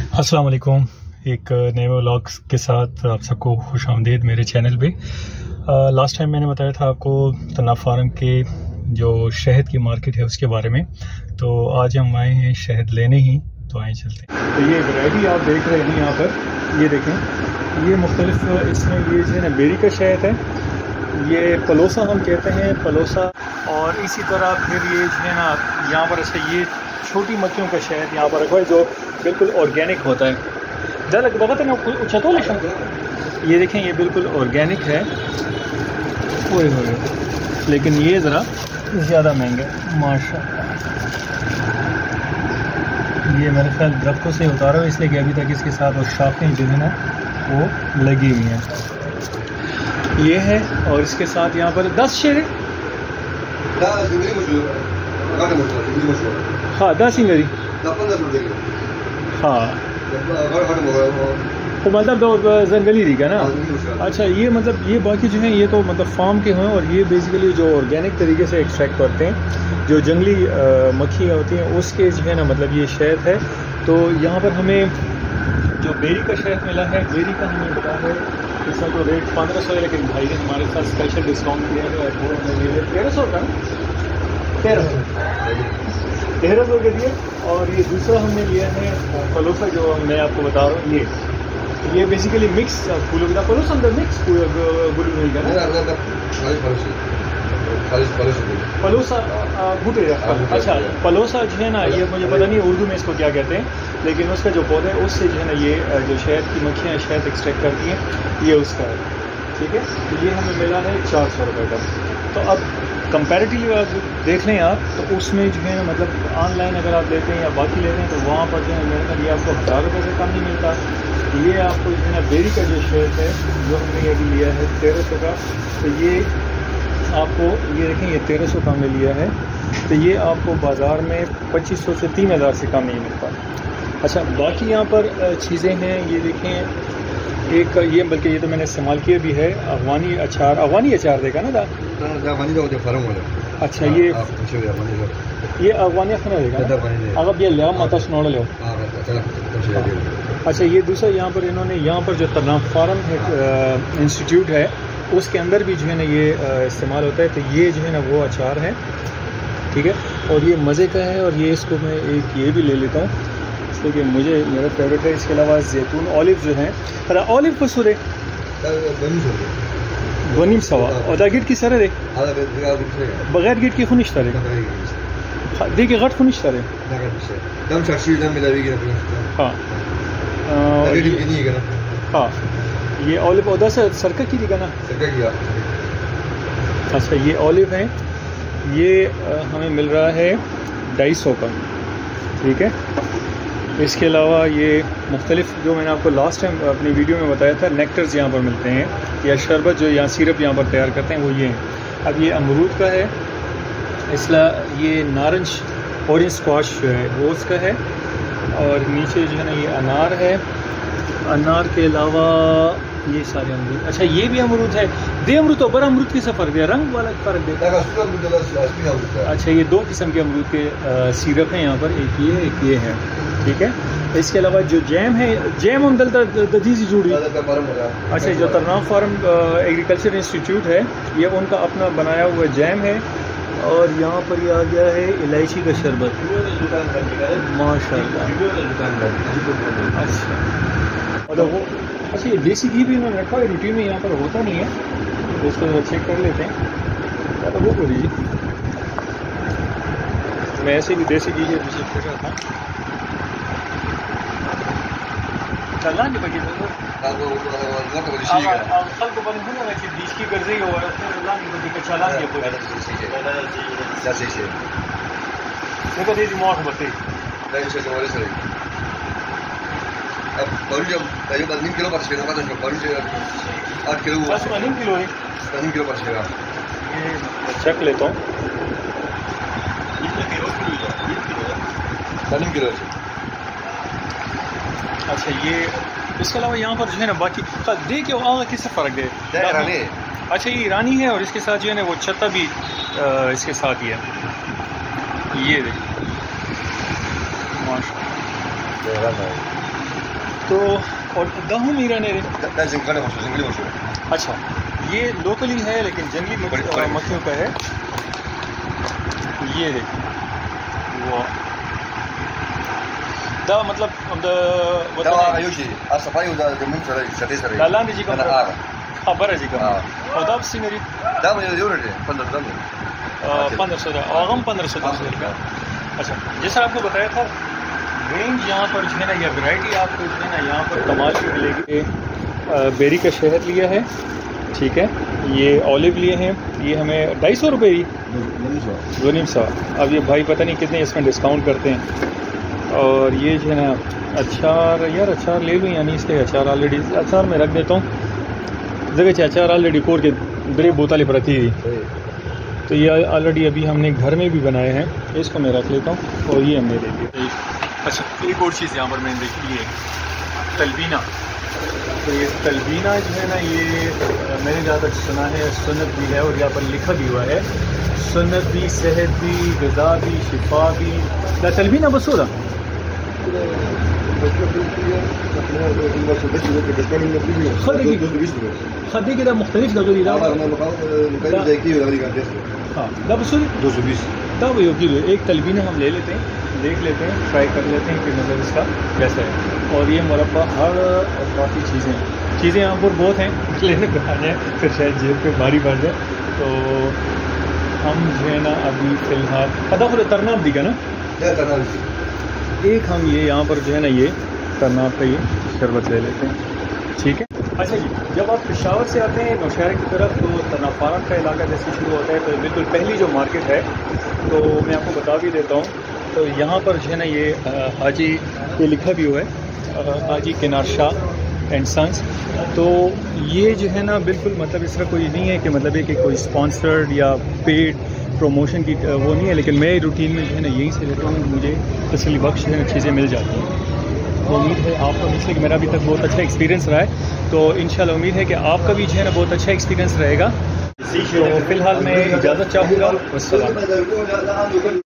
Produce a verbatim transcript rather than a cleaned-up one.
अस्सलाम वालेकुम। एक नए व्लॉग्स के साथ आप सबको खुश आमदीद मेरे चैनल पे। लास्ट टाइम मैंने बताया था आपको तनाब फार्म के जो शहद की मार्केट है उसके बारे में, तो आज हम आए हैं शहद लेने ही, तो आए चलते हैं। तो ये वैरायटी आप देख रहे हैं यहाँ पर, ये देखें, ये मुख्तलिफ इसमें ये जो है ना बेरी का शहद है, ये पलोसा हम कहते हैं, पलोसा। और इसी तरह फिर ये जो है ना यहाँ पर अच्छा ये छोटी मक्खियों का शहद यहाँ पर रखा है जो बिल्कुल ऑर्गेनिक होता है। ज़्यादा बहुत है ना अच्छा तो ये देखें, ये बिल्कुल ऑर्गेनिक है, ओए होए, लेकिन ये ज़रा ज़्यादा महंगा है माशाल्लाह। ये मेरे ख्याल दरख्तों से उतारा हो, इसलिए कि अभी तक इसके साथ और शाखें जो है ना वो लगी हुई हैं। ये है, और इसके साथ यहाँ पर दस शेर हाँ दस इंगरी हाँ तो मतलब तो जंगली दी का ना। अच्छा ये मतलब ये बाकी जो है ये तो मतलब फार्म के हैं, और ये बेसिकली जो ऑर्गेनिक तरीके से एक्सट्रैक्ट करते हैं, जो जंगली मक्खी होती हैं उसके जो है ना मतलब ये शहद है। तो यहाँ पर हमें जो बेरी का शहद मिला है, बेरी का हमें मिला है इसका तो रेट पंद्रह सौ है, लेकिन भाई ने हमारे साथ स्पेशल डिस्काउंट दिया है, वो हमें तेरह सौ का तेरह सौ तेरह सौ के दिए। और ये दूसरा हमने लिया है पलोसा, जो मैं आपको बता रहा हूँ, ये ये बेसिकली मिक्स फूलों का पलोसा अंदर मिक्स गुल नहीं का पलोसा बूटे। अच्छा पलोसा जो है ना ये मुझे पता नहीं उर्दू में इसको क्या कहते हैं, लेकिन उसका जो पौधा है उससे जो है ना ये जो शहद की मक्खियाँ शहद एक्सट्रैक्ट करती हैं, ये उसका है, ठीक है। तो ये हमें मिला है चार सौ रुपये का। तो अब कंपैरेटिवली आप देख लें आप, तो उसमें जो है मतलब ऑनलाइन अगर आप लेते हैं या बाकी लेते हैं तो वहाँ पर जो है मेरे ख्याल ये आपको हज़ार रुपये से कम नहीं मिलता। ये आपको जो है ना बेरी का जो शहद है जो हमने अभी लिया है तेरह सौ का, तो ये आपको ये देखें ये तेरह सौ का हमने लिया है, तो ये आपको बाज़ार में पच्चीस सौ से तीन हज़ार से कम नहीं मिलता। अच्छा बाकी यहाँ पर चीज़ें हैं, ये देखें एक ये, बल्कि ये तो मैंने इस्तेमाल किया भी है, अफगानी अचार, अफगानी अचार देखा ना था। अच्छा ये ये अफगानी खाना देगा अगर ये लिया माता सुना लो। अच्छा ये दूसरा यहाँ पर इन्होंने यहाँ पर जो तनाब फार्म है इंस्टीट्यूट है उसके अंदर भी जो है ना ये इस्तेमाल होता है, तो ये जो है ना वो अचार है, ठीक है, और ये मज़े का है। और ये इसको मैं एक ये भी ले लेता हूँ इसलिए कि मुझे मेरा फेवरेट है। इसके अलावा जैतून ऑलिव जो है, अरे ऑलिव को सुरे वनीम सवा और दा गिट की सर रे बगैर गिट की खुनिश तरे देखिए गट खुनिश तरे हाँ हाँ ये ऑलिव उधर से सरका की दिखा ना। अच्छा ये ऑलिव है, ये हमें मिल रहा है ढाई सौ का, ठीक है। इसके अलावा ये मुख्तलिफ जो मैंने आपको लास्ट टाइम अपनी वीडियो में बताया था नेक्टर्स यहाँ पर मिलते हैं, या शरबत जो यहाँ सिरप यहाँ पर तैयार करते हैं वो ये हैं। अब ये अमरूद का है, इसला ये नारंज ऑरेंज स्क्वाश जो है वो उसका है, और नीचे जो है ना ये अनार है। अनार के अलावा ये सारे अमरूद, अच्छा ये भी अमरूद है, दे अमरूद तो बड़ा अमरूद की सफ़र दिया रंग वाला फ़र्क देता। अच्छा ये दो किस्म के अमरूद के सिरप हैं यहाँ पर, एक ये एक ये है, ठीक है। इसके अलावा जो जैम है, जैम हम दल दीजी जुड़ी। अच्छा जो तनाब फार्म एग्रीकल्चर इंस्टीट्यूट है ये उनका अपना बनाया हुआ जैम है, और यहाँ पर ये आ गया है इलायची का शरबत माशाल्लाह। अच्छा और वो अच्छा ये देसी घी भी इन्होंने रखा है, रूटीन में यहाँ पर होता नहीं है, तो इसको चेक कर लेते हैं। तो वो कर दीजिए, मैं ऐसे भी देसी घी के चेक कर रहा था। चलना नहीं बगी कल को बंद होना चाहिए बीच की कर रही हो चला नहीं दीदी मौत बते अब baru jam tadi enam kilo pas kena kata jam baru je आठ किलो बस enam किलो है enam किलो pas kena ये चेक लेता हूँ कितने किलो enam किलो अच्छा ये इसके अलावा यहाँ पर जो है ना बाकी दे के आगा किससे फ़र्क दे ईरानी। अच्छा ये ईरानी है, और इसके साथ जो है ना वो छत्ता भी आ, इसके साथ ही है, ये देखिए माशाल्लाह। तो और दहू मीरा ने ده زنجانة مشهور زنجلي مشهور अच्छा ये लोकली है लेकिन जंगली बड़ी- बड़ी- मक्खियों का है। ये देखिए वो दा मतलब द ده يوشي الصفاي وده جمون سري سري سري لا لاندې چې کوم أنا أعرف خبره چې کوم آه. او دا سینری ده من يوري पंद्रह दम पंद्रह सौ और हम पंद्रह सौ दस रुपये। अच्छा जैसा आपको बताया था रेंज यहाँ पर जो है ना या वैरायटी आपको जो है ना यहाँ पर कमाल की मिलेगी। बेरी का शहद लिया है, ठीक है, ये ऑलिव लिए हैं, ये हमें ढाई सौ रुपये ही दो नीम सौ। अब ये भाई पता नहीं कितने इसमें डिस्काउंट करते हैं। और ये जो है ना अचार, यार अचार ले लूँ यानी इसके अचार ऑलरेडी अचार में रख देता हूँ जगह से अचार ऑलरेडी कोर के ब्रे बोतल प्रति थी तो ये ऑलरेडी अभी हमने घर में भी बनाए हैं, इसको मैं रख लेता हूँ और ये हमने ले लिया। अच्छा एक और चीज़ यहाँ पर मैंने देखी है तलबीना। तो ये तलबीना जो है ना ये मैंने जहाँ तक सुना है सुन्नत भी है और यहाँ पर लिखा भी हुआ है सुन्नत भी, सेहत भी, गज़ा भी, शिफा भी। ला तलबीना बस हो रहा खदी के मुख्तलिफ दगरी दा हाँ दा बस दो सौ बीस दा वो किलो एक तलबीना हम ले लेते हैं, देख लेते हैं, ट्राई कर लेते हैं कि मतलब इसका कैसा है। और ये मुरब्बा हर और काफ़ी चीज़ें चीज़ें यहाँ पर बहुत हैं लेने को आ जाए फिर शायद जेब पे भारी पड़ जाए। तो हम जो है ना अभी फ़िलहाल पता फिर तरनाब दिखा ना एक हम ये यहाँ पर जो है ना ये तरनाब का ये शरबत ले लेते हैं, ठीक है। अच्छा जी जब आप पेशावर से आते हैं नौशहरा की तरफ तो तरनाब फारम का इलाका जैसे शुरू होता है तो बिल्कुल पहली जो मार्केट है तो मैं आपको बता भी देता हूँ। तो यहाँ पर जो है ना ये हाजी ये लिखा भी हुआ है हाजी किनार शाह एंड सन्स। तो ये जो है ना बिल्कुल मतलब इस तरह कोई नहीं है कि मतलब है कि कोई स्पॉन्सर्ड या पेड प्रमोशन की वो नहीं है, लेकिन मैं रूटीन में जो है ना यहीं से लेता हूँ, मुझे तसल्ली बख्श जो है ना चीज़ें मिल जाती हैं। तो उम्मीद है आपको इसलिए कि मेरा अभी तक बहुत अच्छा एक्सपीरियंस रहा है तो इंशाल्लाह उम्मीद है कि आपका भी जो है ना बहुत अच्छा एक्सपीरियंस रहेगा। तो फ़िलहाल मैं इजाज़त चाहूँगा। वस्सलाम।